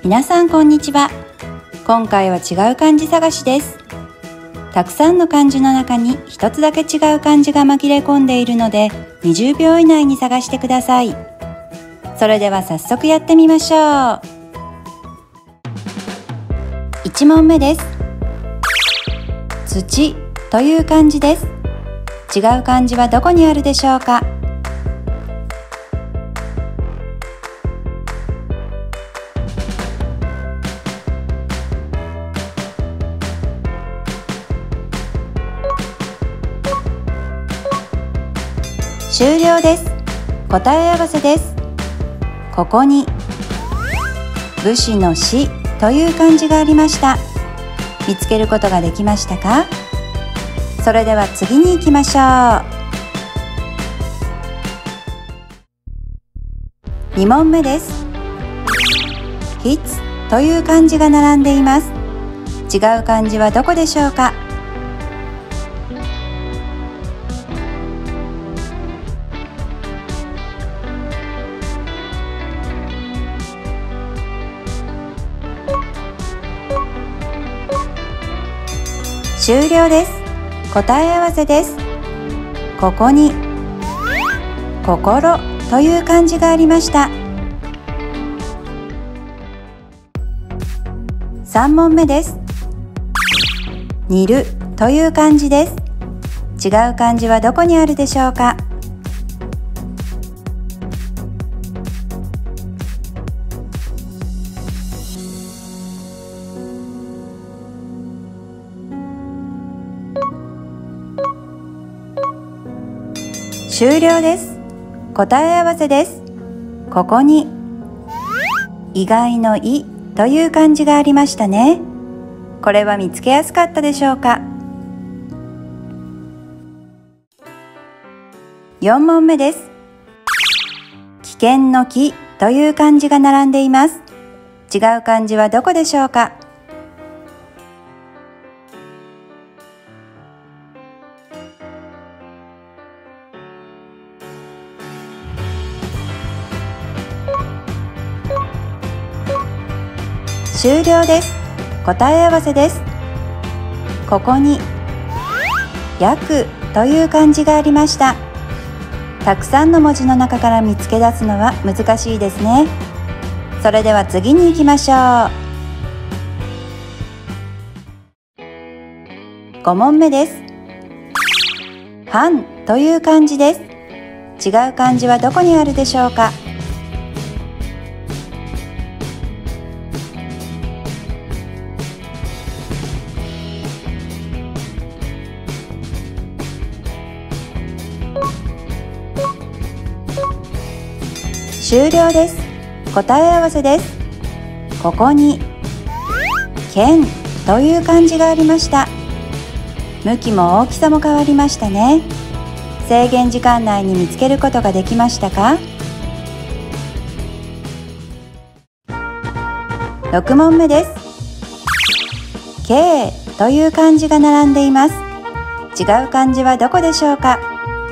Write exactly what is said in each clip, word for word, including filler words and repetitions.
皆さんこんにちは。今回は違う漢字探しです。たくさんの漢字の中に一つだけ違う漢字が紛れ込んでいるので、にじゅうびょう以内に探してください。それでは早速やってみましょう。いち問目です。土という漢字です。違う漢字はどこにあるでしょうか？終了です。答え合わせです。ここに武士の士という漢字がありました。見つけることができましたか？それでは次に行きましょう。に問目です。筆という漢字が並んでいます。違う漢字はどこでしょうか？終了です。答え合わせです。ここに心という漢字がありました。さん問目です。煮るという漢字です。違う漢字はどこにあるでしょうか？終了です。答え合わせです。ここに意外の意という漢字がありましたね。これは見つけやすかったでしょうか？よん問目です。危険の危という漢字が並んでいます。違う漢字はどこでしょうか？終了です。答え合わせです。ここに訳という漢字がありました。たくさんの文字の中から見つけ出すのは難しいですね。それでは次に行きましょう。ご問目です。藩という漢字です。違う漢字はどこにあるでしょうか？終了です。答え合わせです。ここに剣という漢字がありました。向きも大きさも変わりましたね。制限時間内に見つけることができましたか？ろく問目です。慶という漢字が並んでいます。違う漢字はどこでしょうか？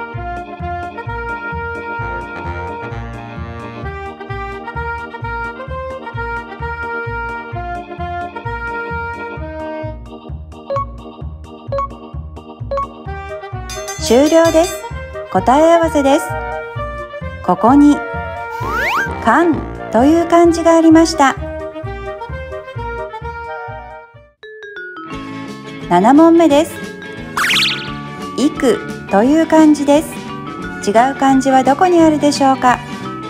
終了です。答え合わせです。ここに漢という漢字がありました。なな問目です。幾という漢字です。違う漢字はどこにあるでしょうか？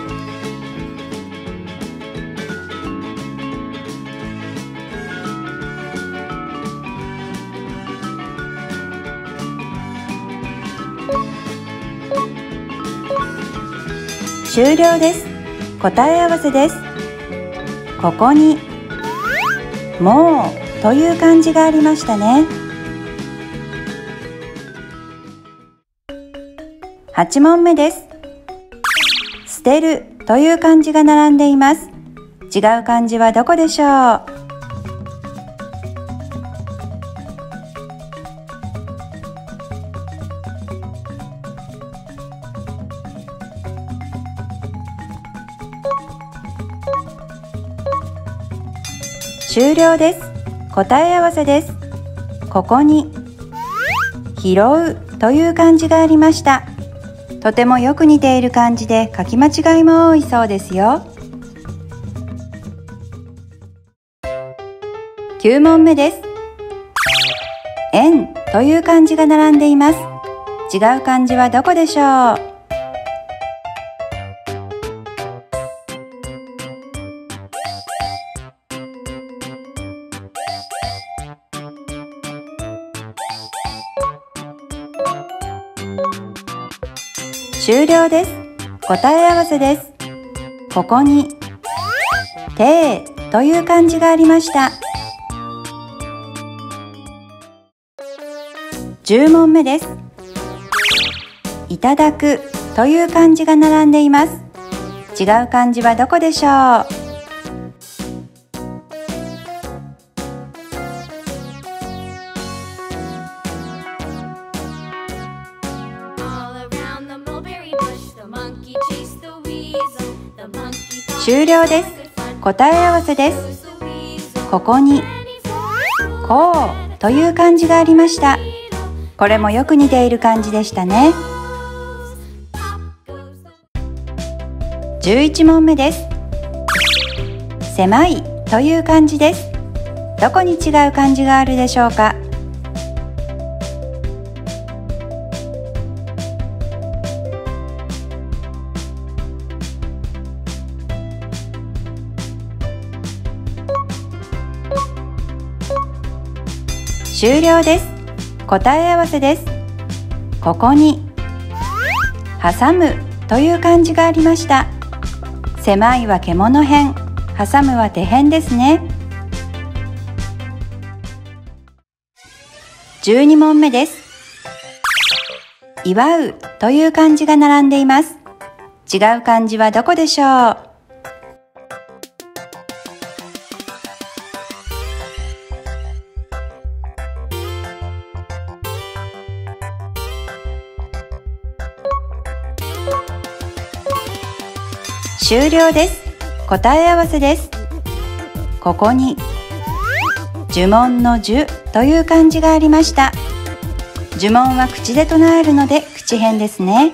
終了です。答え合わせです。ここにもうという漢字がありましたね。はち問目です。捨てるという漢字が並んでいます。違う漢字はどこでしょう？ 終了です。答え合わせです。ここに拾うという漢字がありました。とてもよく似ている漢字で書き間違いも多いそうですよ。きゅう問目です。円という漢字が並んでいます。違う漢字はどこでしょう？終了です。答え合わせです。ここにてという漢字がありました。じゅう問目です。いただくという漢字が並んでいます。違う漢字はどこでしょう？終了です。答え合わせです。ここにこうという漢字がありました。これもよく似ている漢字でしたね。じゅういち問目です。狭いという漢字です。どこに違う漢字があるでしょうか？終了です。答え合わせです。ここに挟むという漢字がありました。狭いは獣編、挟むは手編ですね。じゅうに問目です。祝うという漢字が並んでいます。違う漢字はどこでしょう？終了です。答え合わせです。ここに呪文の呪という漢字がありました。呪文は口で唱えるので口編ですね。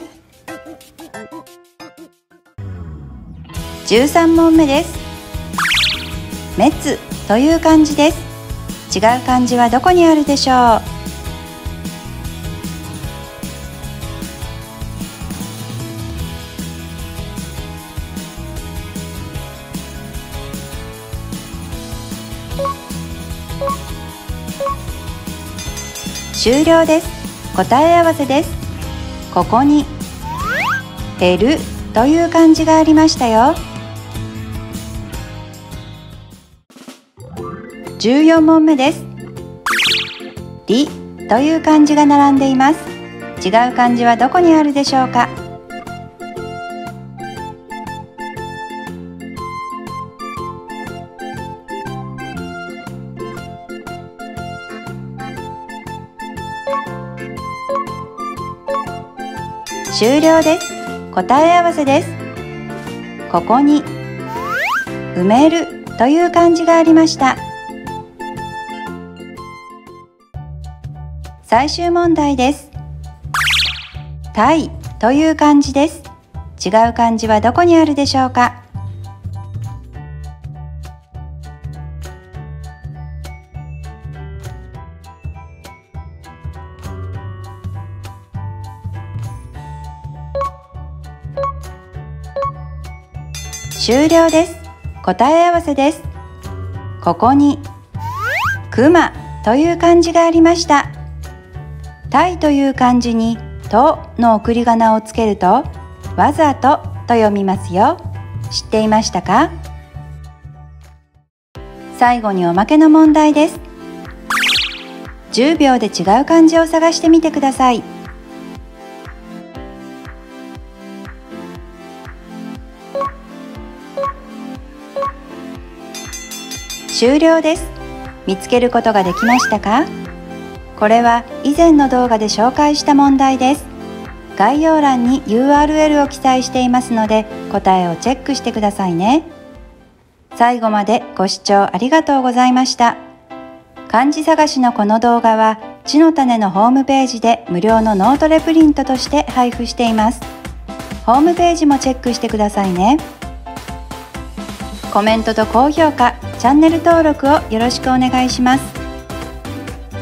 じゅうさん問目です。滅という漢字です。違う漢字はどこにあるでしょう？終了です。答え合わせです。ここに減るという漢字がありましたよ。じゅうよん問目です。りという漢字が並んでいます。違う漢字はどこにあるでしょうか？終了です。答え合わせです。ここに埋めるという漢字がありました。最終問題です。たいという漢字です。違う漢字はどこにあるでしょうか？終了です。答え合わせです。ここに熊という漢字がありました。たいという漢字にとの送り仮名をつけるとわざとと読みますよ。知っていましたか？最後におまけの問題です。じゅうびょうで違う漢字を探してみてください。終了です。見つけることができましたか？これは以前の動画で紹介した問題です。概要欄に ユーアールエル を記載していますので答えをチェックしてくださいね。 最後までご視聴ありがとうございました。漢字探しのこの動画は、地の種のホームページで無料のノートレプリントとして配布しています。ホームページもチェックしてくださいね。コメントと高評価、チャンネル登録をよろしくお願いします。